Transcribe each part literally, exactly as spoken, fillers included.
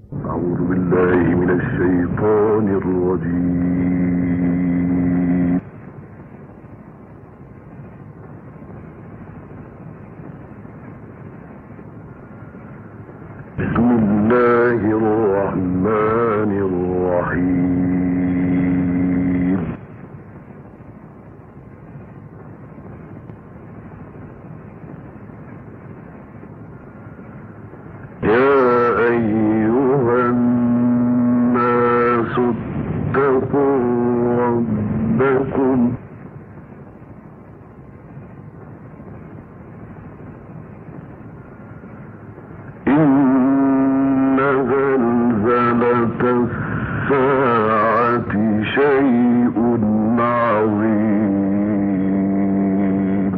أعوذ بالله من الشيطان الرجيم. بسم الله الرحمن الرحيم. يا أيها الناس اتقوا ربكم إن زلزلة الساعة شيء عظيم.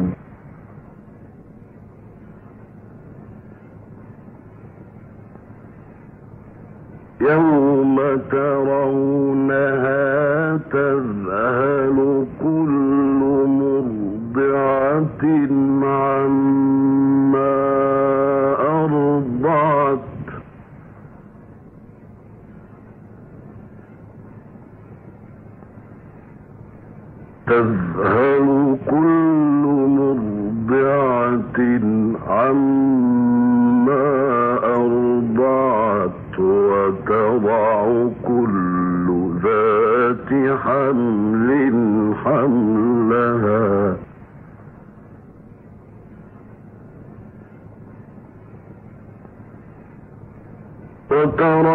يوم ترونها تذهل كل مرضعة عما أرضعت تذهل كل مرضعة عما أرضعت وتضع كل ذات حمل حملها وترى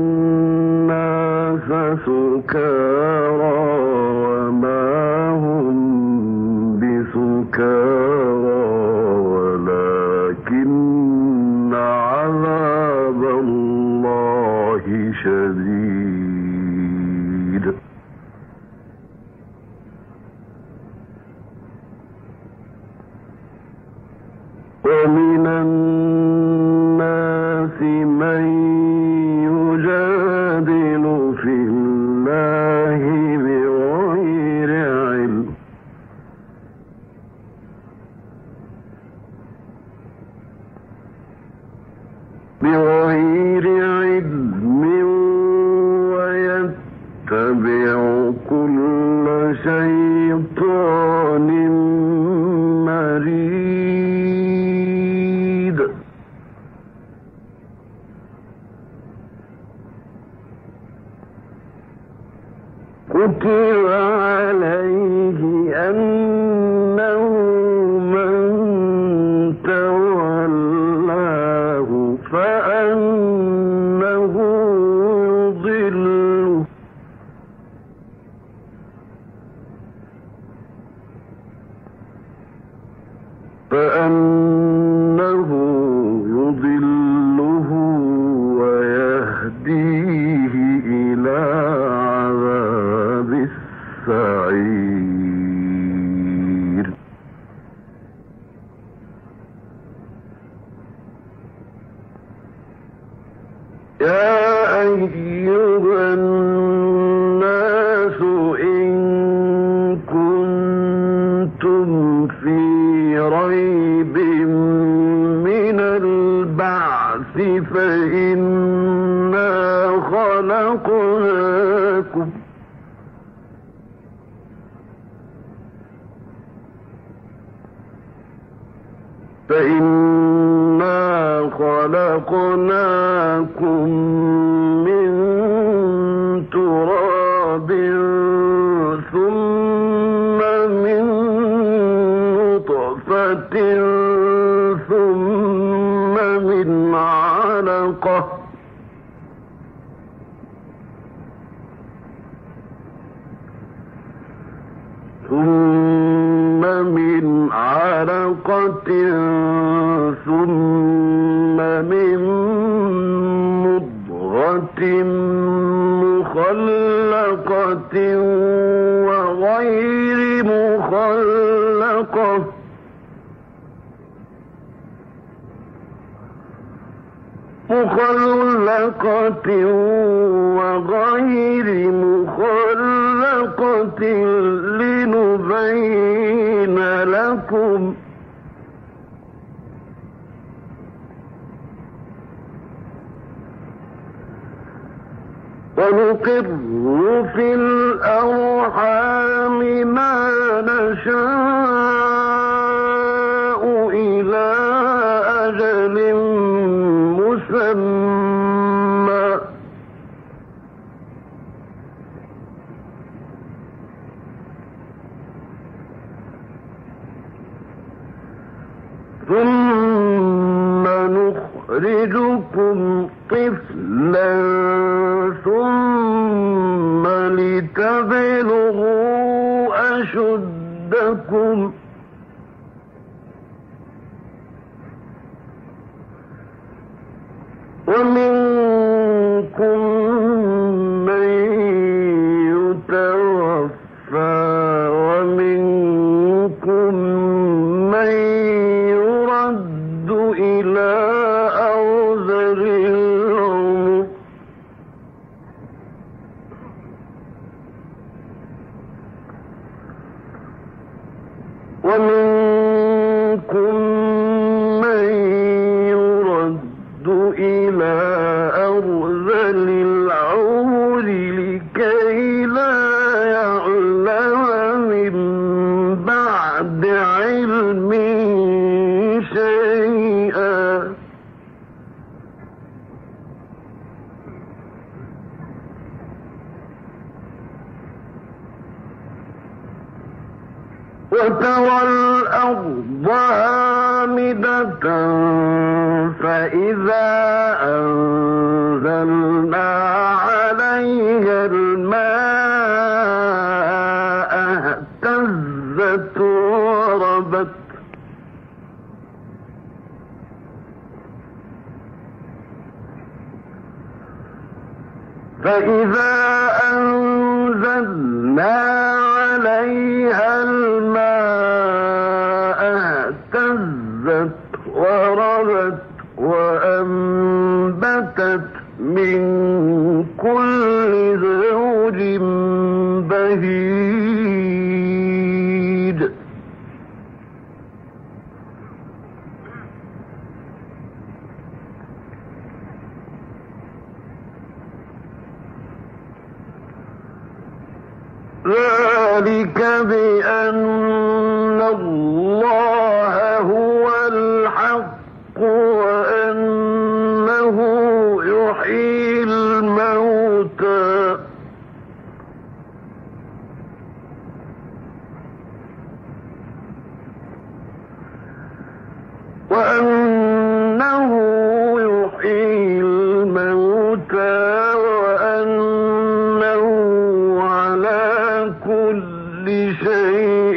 الناس سكارى وما هم بسكارى ولكن عذاب الله شديد. ومن الناس من يجادل في الله بغير علم بغير علم ويتبع كل شيطان مريد. كتب عليه أنه من تولاه فأنه يضله فأنه يضله ويهديه إلى عذاب السعير. يا أيها الناس إن كنتم في ريب من البعث فإنا خلقناكم فإنا خلقناكم من تراب ثم من نطفة ثم من علقة ثم من علقة ثم من مضغة مخلقة وغير مخلقة مخلقة وغير مخلقة لنبين لكم ونقر في الأرحام ما نشاء إلى أجل مسمى ثم نخرجكم طفلا ثم لتبلغوا أشدكم ومنكم من يتوفى ومنكم من يرد إلى أرذل العمر ومنكم من يرد إلى أرذل العمر لكي لا يعلم من بعد علم شيئا وترى الأرض هامدة فإذا أنزلنا عليها الماء اهتزت وربت فإذا أنزلنا عليها الماء اهتزت وربت وأنبتت من كل زوج بهيج ذلك بأن الله هو الحق وأنه يحيي الموتى وأنه يحيي الموتى وأنه على كل شيء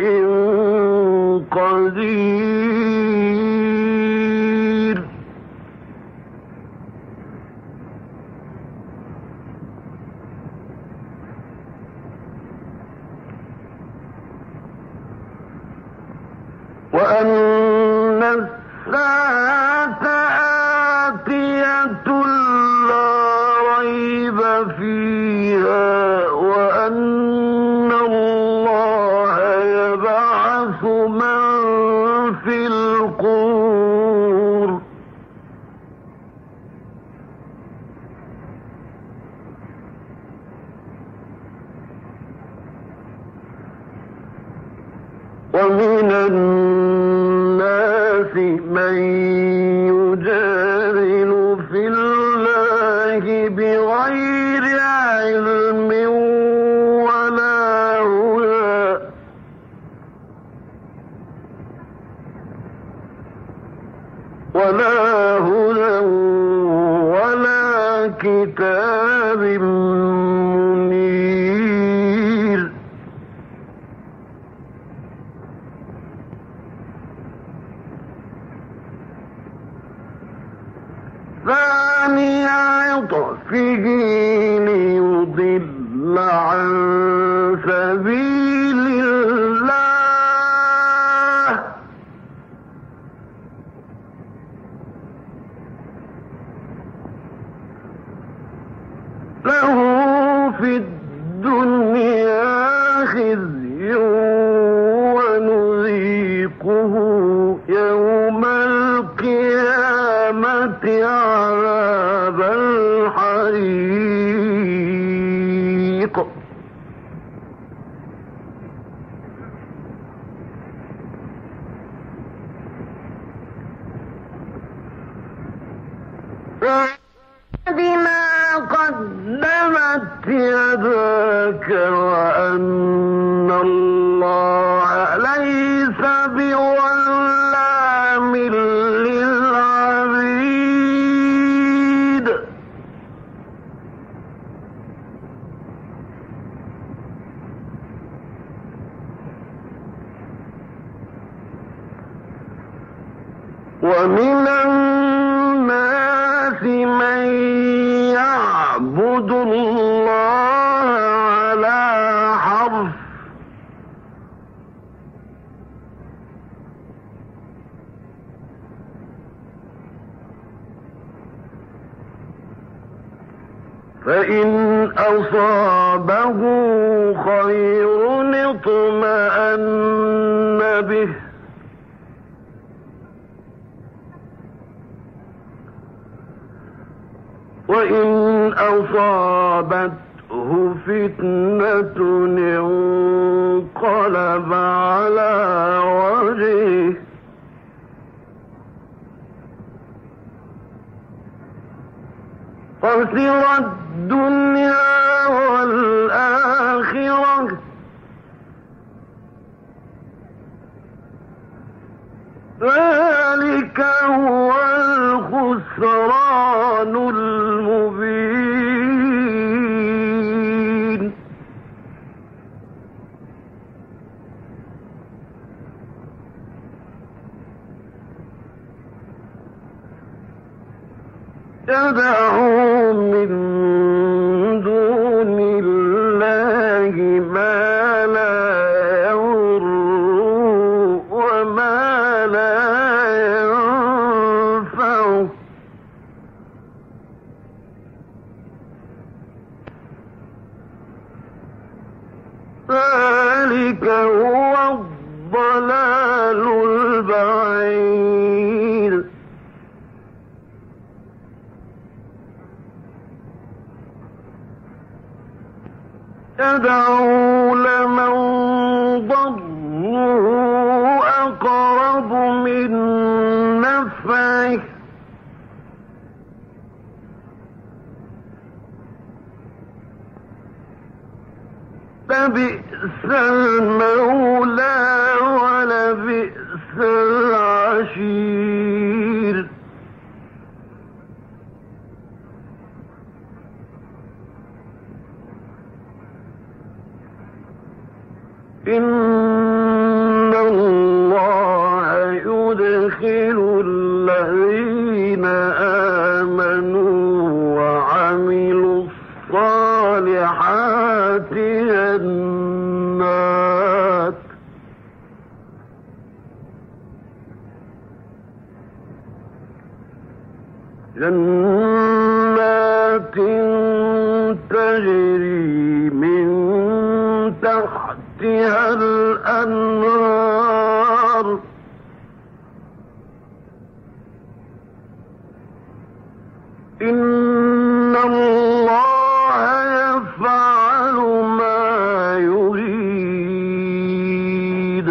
قدير وأن الساعة آتية لا ريب فيها وأن الله يبعث من في القبور ومن الناس من يجادل في الله بغير علم ولا هدى ولا هدى ولا كتاب منير ثاني عطفه ليضل عن سبيل الله له في الدنيا خزي ونذيقه يوم القيامة عذاب الحريق بما قدمت يداك وأن الله ليس بظلام للعبيد. ومن الناس من يعبد الله على حرف فإن أصابه خير اطمأن به وإن أصابته فتنة انقلب على وجهه خسر الدنيا والآخرة ذلك هو الخسران المبين. يدعو من دون الله ما لا يضر وما لا ينفع ذلك هو الضلال البعيد. يدعو لمن ضره أقرب من نفعه لبئس المولى ولبئس العشير. إن الله يدخل الذين آمنوا وعملوا الصالحات جنات جنات تجري من تحتها الأنهار إن الله يفعل ما يريد.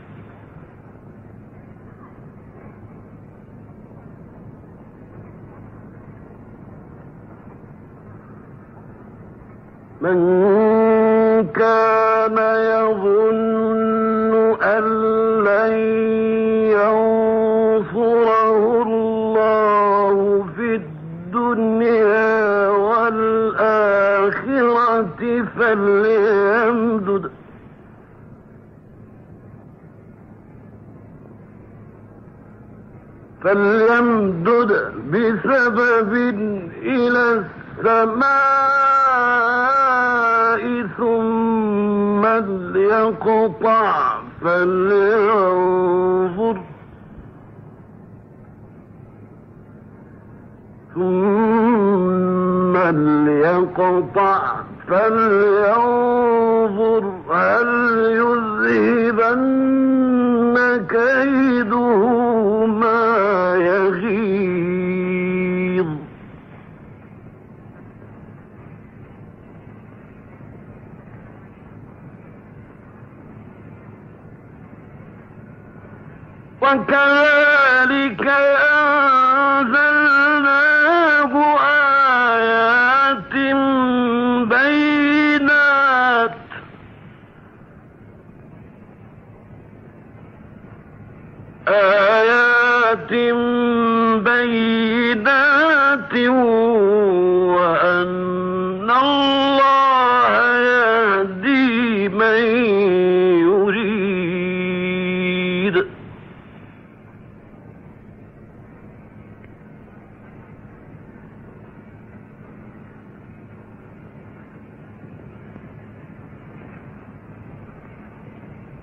من كان يظن أن لن ينصره الله في الدنيا والآخرة فليمدد فليمدد بسبب إلى السماء ثم ليقطع فلينظر ثم ليقطع فلينظر هل يذهبن كيده ما يغيظ. وكذلك أنزلناه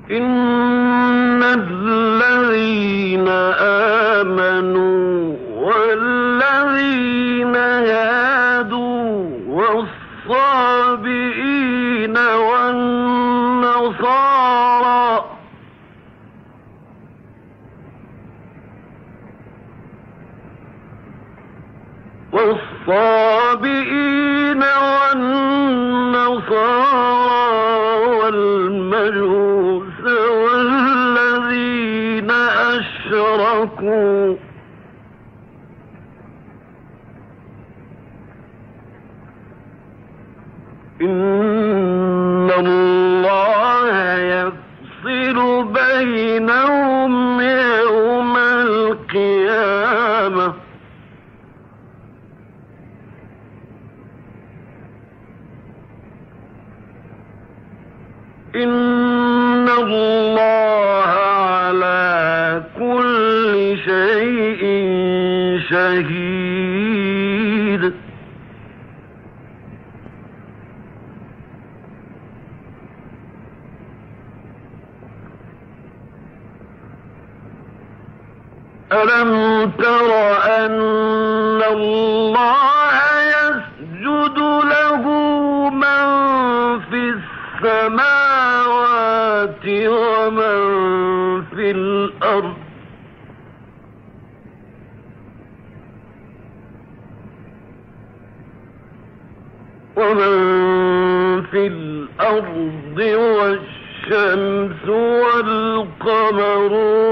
إن الذين آمنوا والذين هادوا والصابئين والنصارى والصابئين والنصارى والمجوس والذين أشركوا إن الله يفصل بينهم يوم القيامة إن الله على كل شيء شهيد ألم تر أن الله يسجد له من في السماوات ومن في الأرض ومن في الأرض والشمس والقمر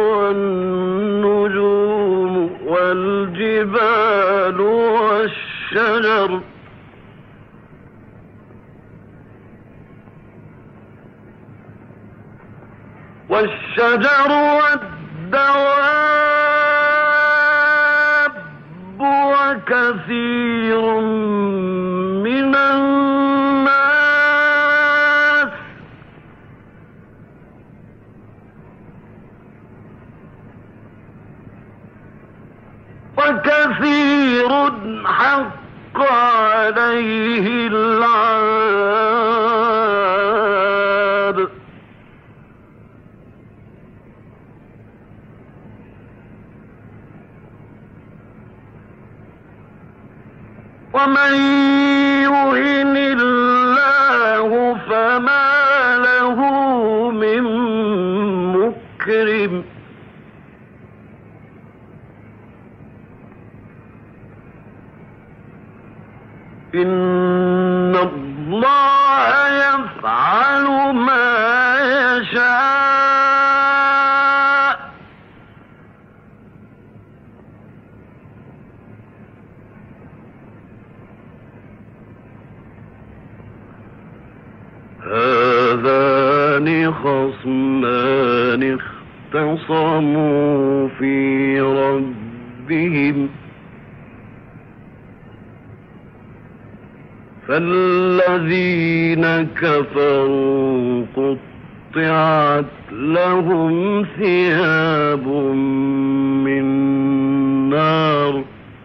والنجوم والجبال والشجر والشجر والدواب وكثير من الناس وكثير حق عليه العذاب ومن يهن الله فما له من مكرم إن الله يفعل ما يشاء هذان خصمان اختصموا في ربهم فالذين كفروا قطعت لهم ثياب من نار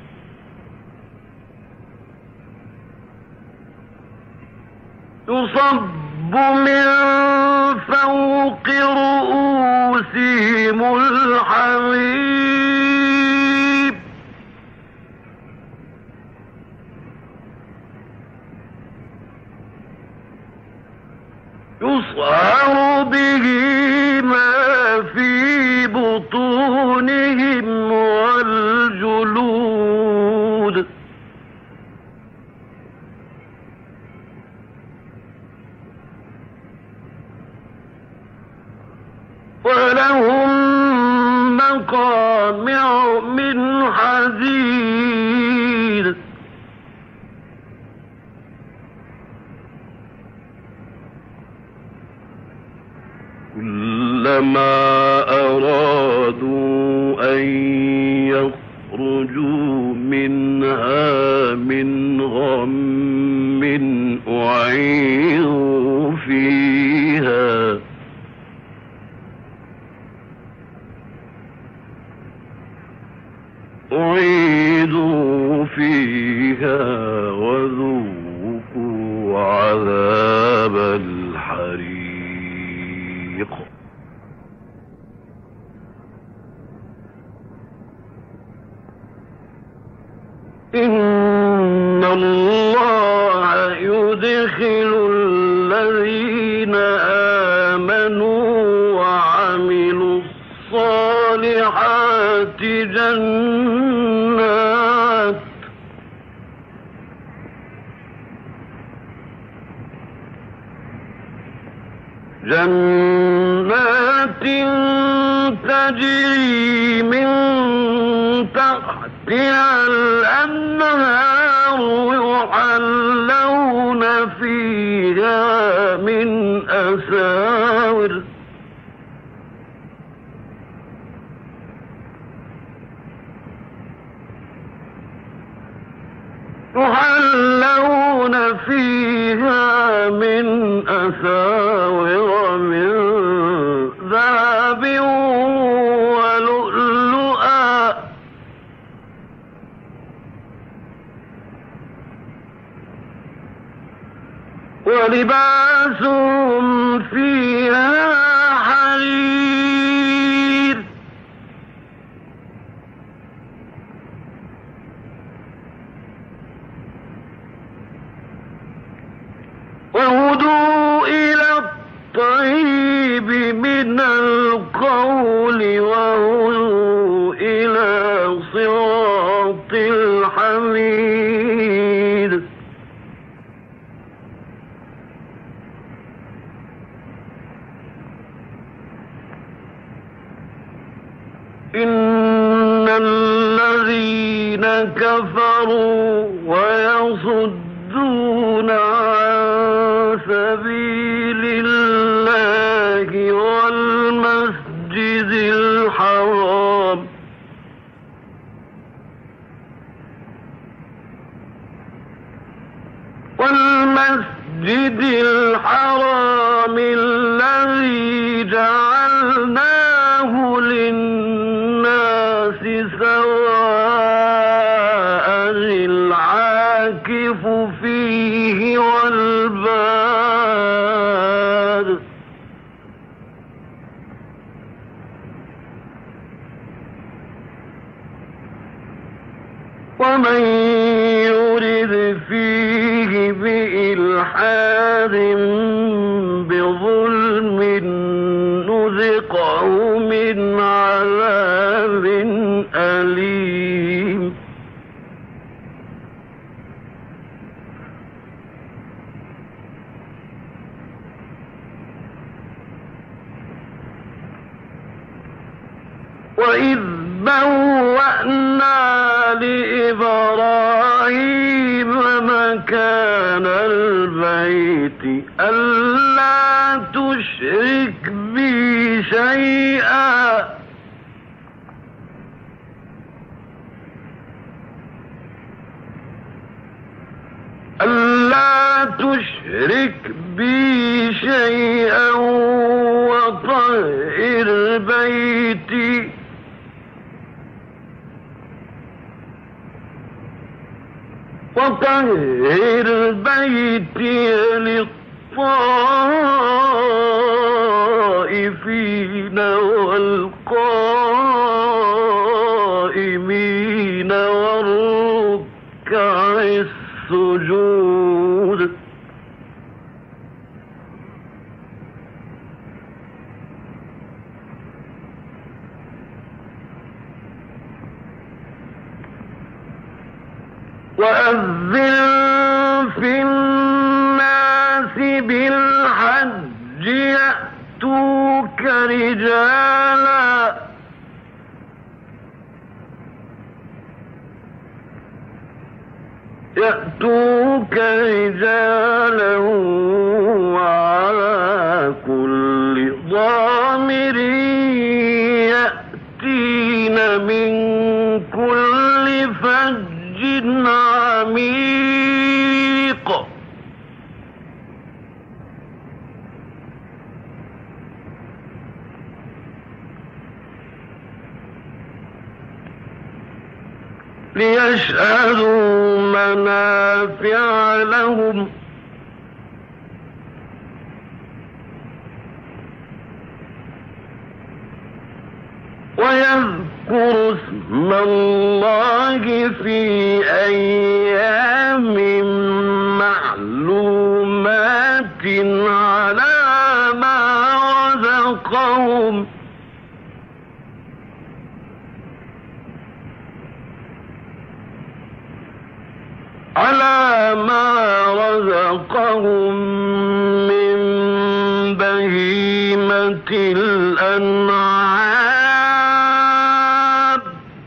يصب من فوق رؤوسهم الحميم يصهر به ما في بطونهم والجلود ولهم مقامع من حديد كلما أرادوا أن يخرجوا منها من غم أعيدوا فيها أعيدوا فيها وذوقوا عذاب الحريق يدخل الذين آمنوا وعملوا الصالحات جنات جنات تجري من تحتها الأنهار يحلون فيها من أساور يحلون فيها من أساور من ذهب ولؤلؤا ولباسهم فيها حرير وهدوا إلى الطيب من القول وهدوا إلى صراط الحميد إن الذين كفروا ويصدون عن سبيل الله والمسجد الحرام والمسجد الحرام الذي جعلناه للناس سواء العاكف فيه والباد ومن يرد فيه بإلحاد بظلم نذقه من عذاب أليم وإذ بوأنا لإبراهيم مكان البيت ألا تشرك بي شيئا ألا تشرك بي شيئا وطهر بيتي وطهر بيتي للطائفين والقائمين والركع السجود وأذن في الناس بالحج يأتوك رجالا يأتوك رجالا وعلى كل ضامر يأتين من كل فج عميق ليشهدوا منافع لهم ويذكروا اسم الله في أيام معلومة ما رزقهم من بهيمة الأنعام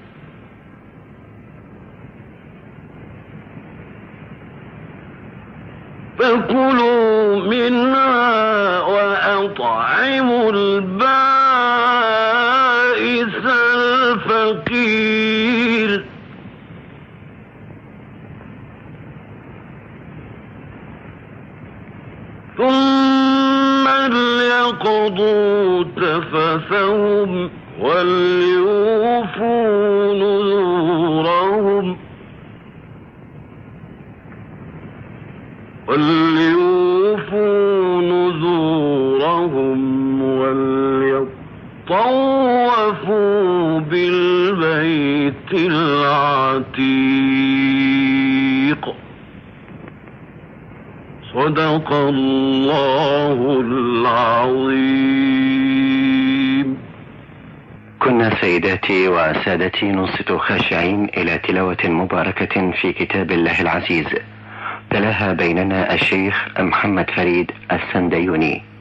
فكلوا منها وأطعموا البائس الفقير ثم ليقضوا تفثهم وليوفوا نذورهم وليوفوا نذورهم وليطوفوا بالبيت العتيق. صدق الله العظيم. كنا سيداتي وسادتي ننصت خاشعين إلى تلاوة مباركة في كتاب الله العزيز، تلاها بيننا الشيخ محمد فريد السنديوني.